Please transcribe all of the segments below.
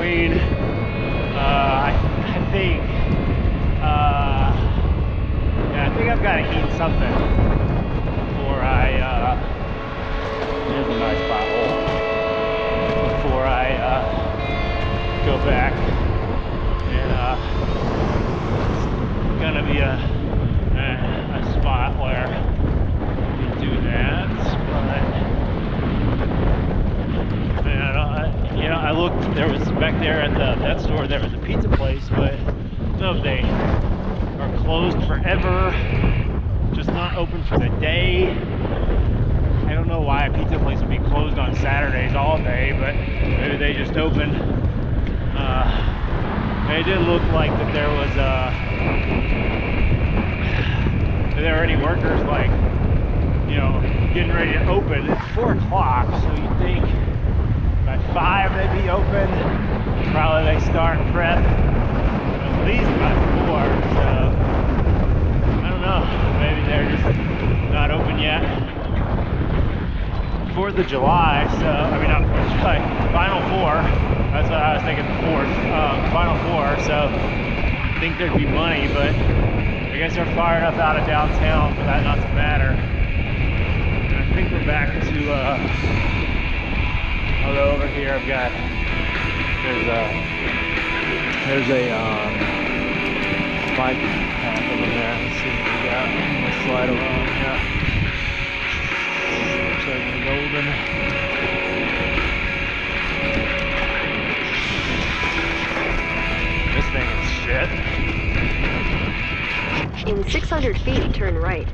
Queen. I think, yeah, I think I've got to eat something before I, here's a nice pothole, before I go back. And it's gonna be a spot where you do that, but man, you know, I looked. There was back there at that store. There was a pizza place, but I don't know if they are closed forever, just not open for the day. I don't know why a pizza place would be closed on Saturdays all day, but maybe they just open. It didn't look like that there was there were any workers, like, you know, getting ready to open. It's 4 o'clock, so you'd think by 5 they'd be open. Probably they start prep at least by 4. So I don't know. Maybe they're just not open yet. 4th of July, so I mean not 4th of July, Final 4. That's what I was thinking, 4th, Final 4. So I think there'd be money, but I guess they're far enough out of downtown for that not to matter. And I think we're back to, although over here I've got, there's a bike path over there. Let's see what we got. We'll slide along, yeah. Looks like we're golden. This thing is shit. In 600 feet, turn right.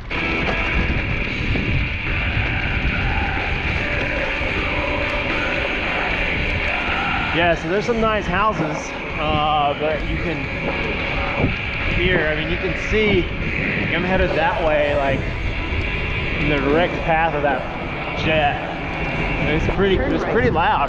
Yeah, so there's some nice houses, but you can, here, I mean, you can see, I'm headed that way, like, in the direct path of that jet. It's pretty loud.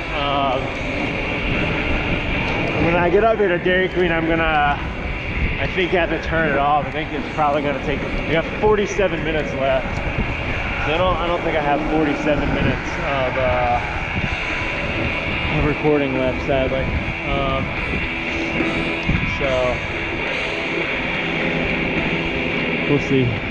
When I get up here to Dairy Queen, I'm gonna, I think, have to turn it off. I think it's probably gonna take, we have 47 minutes left. So I don't think I have 47 minutes of recording left, sadly. So we'll see.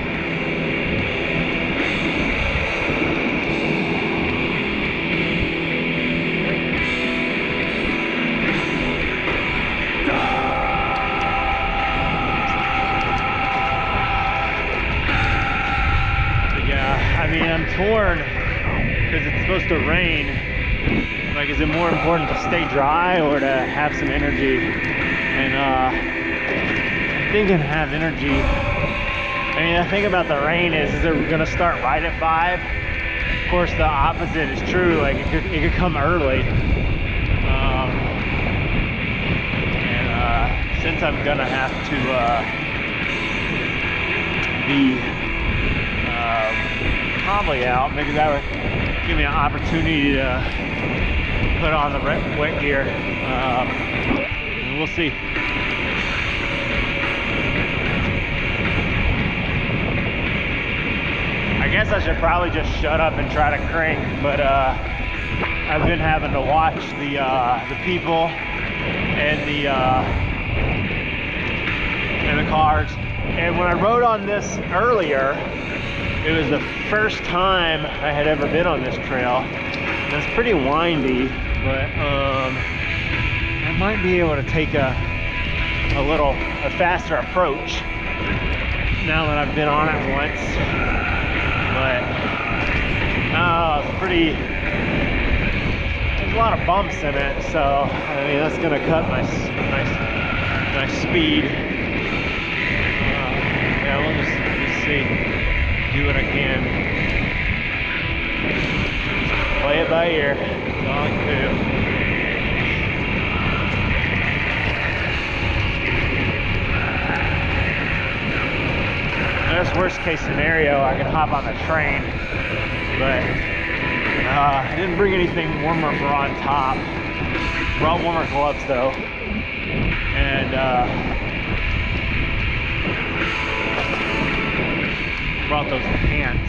I'm torn because it's supposed to rain. Like, is it more important to stay dry or to have some energy? And I'm thinking have energy. I mean, the thing about the rain is it gonna start right at 5? Of course, the opposite is true. Like, it could come early. And since I'm gonna have to be probably out, maybe that would give me an opportunity to put on the wet gear. We'll see. I guess I should probably just shut up and try to crank, but I've been having to watch the people and the cars. And when I rode on this earlier, it was the first time I had ever been on this trail. It's pretty windy, but I might be able to take a faster approach now that I've been on it once. But it's pretty, there's a lot of bumps in it, so I mean that's gonna cut my speed. Yeah, we'll just see. Do what I can. Play it by ear. That's all I can do. That's worst case scenario. I can hop on the train, but I didn't bring anything warmer for on top. Brought warmer gloves though, and brought those pants.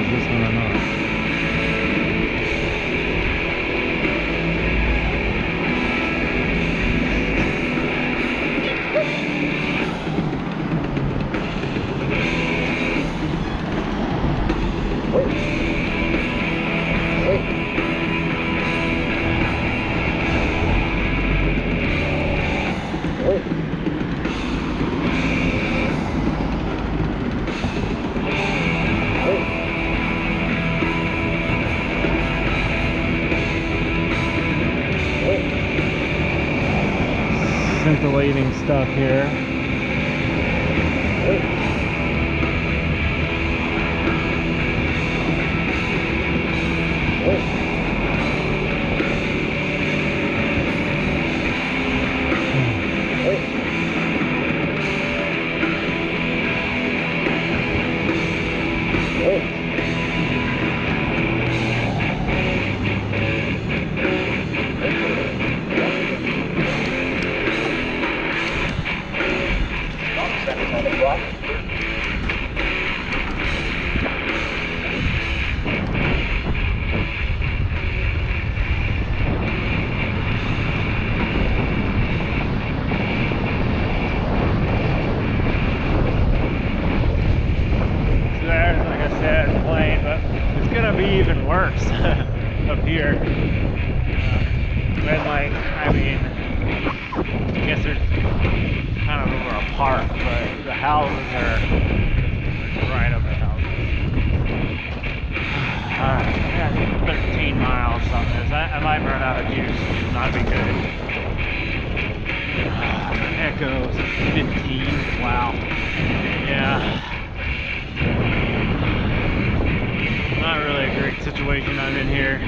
this one or not. Scintillating stuff here. Even worse up here. Red light, I mean, I guess they're kind of over a park, but the houses are right up the houses. Alright, I got 13 miles on this. I might run out of juice, which would not be good. Echoes 15, wow. Yeah. Not really a great situation I'm in here.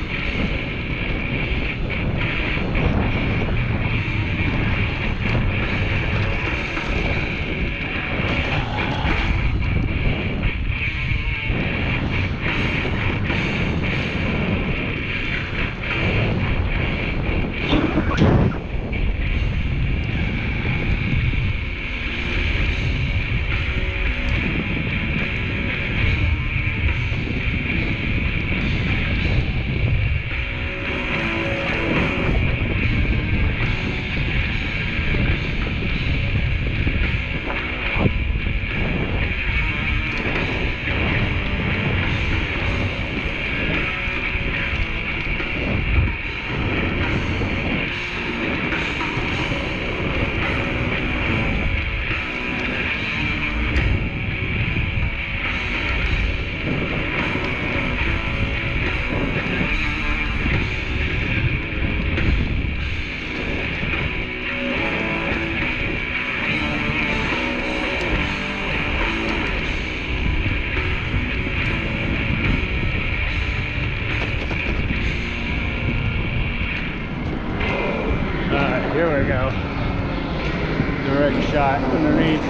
Here we go. Direct shot underneath.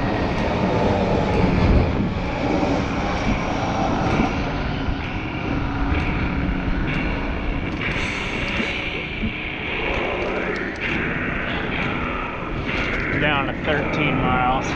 Down to 13 miles.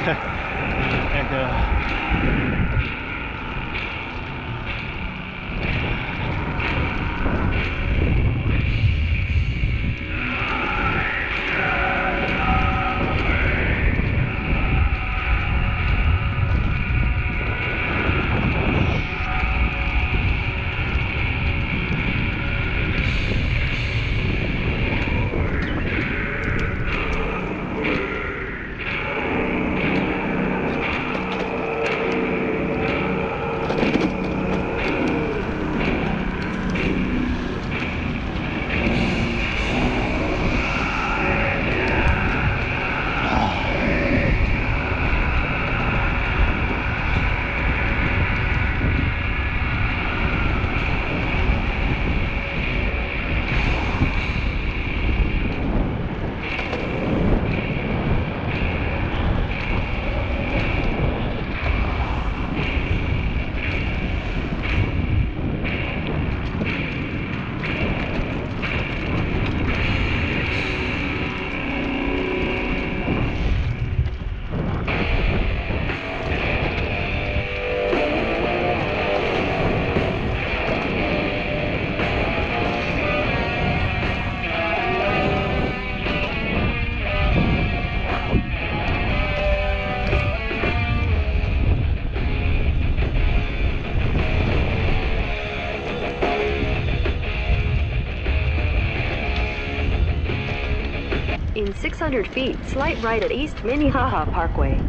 600 feet, slight right at East Minnehaha Parkway.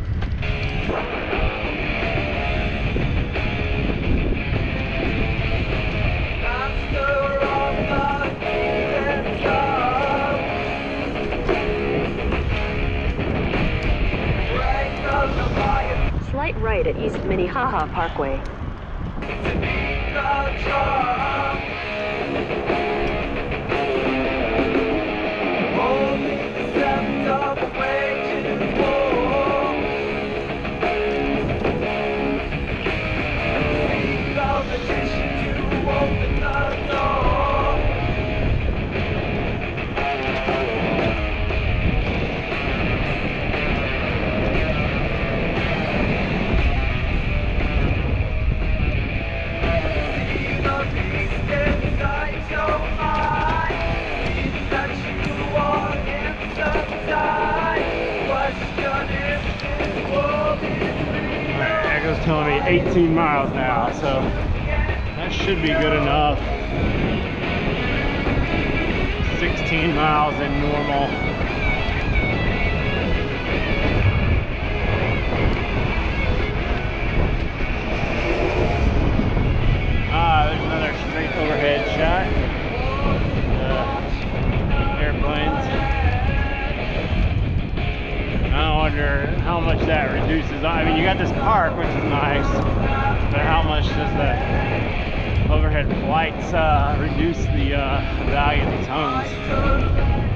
Slight right at East Minnehaha Parkway. Telling me 18 miles now, so that should be good enough. 16 miles in normal. There's another straight overhead shot. Airplanes. I wonder how much that reduces. I mean, you got this park, which is nice, but how much does the overhead flights reduce the value of these homes?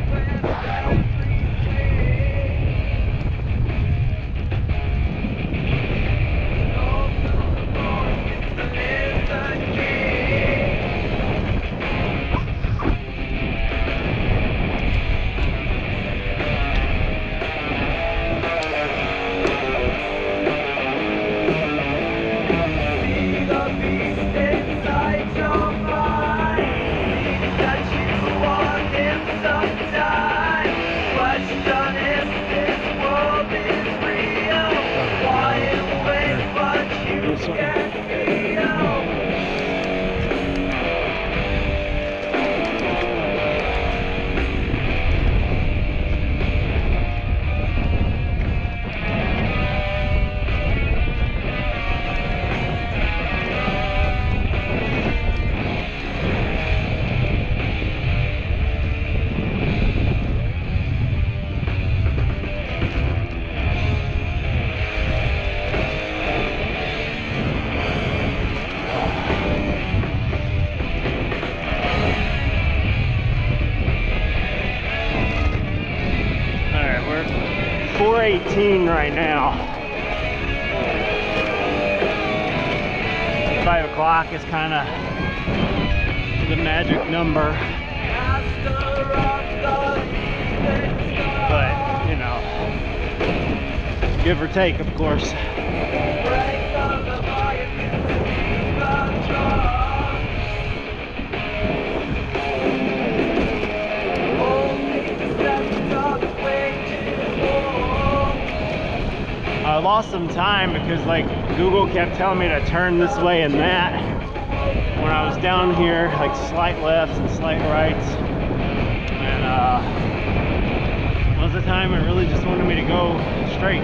Alright, we're 4:18 right now. 5 o'clock is kind of the magic number. But, you know, give or take, of course. I lost some time because like Google kept telling me to turn this way and that when I was down here, like slight lefts and slight rights, and most of the time it really just wanted me to go straight.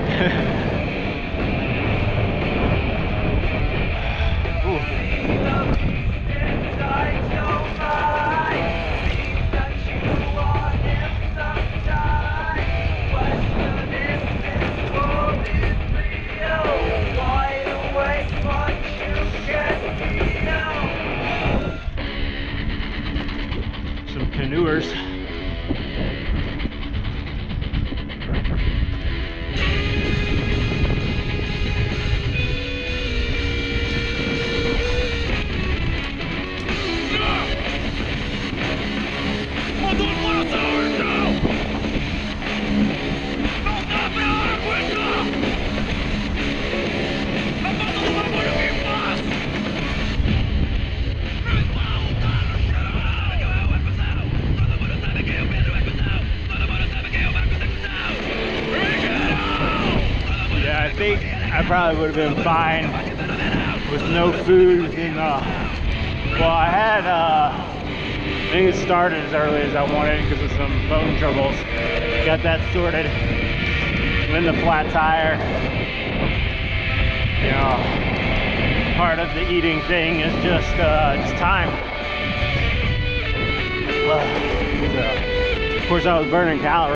Canoers. I think I probably would have been fine with no food within well, I had think it started as early as I wanted because of some bone troubles. Got that sorted. Then the flat tire. You know, part of the eating thing is just time. So, of course, I was burning calories.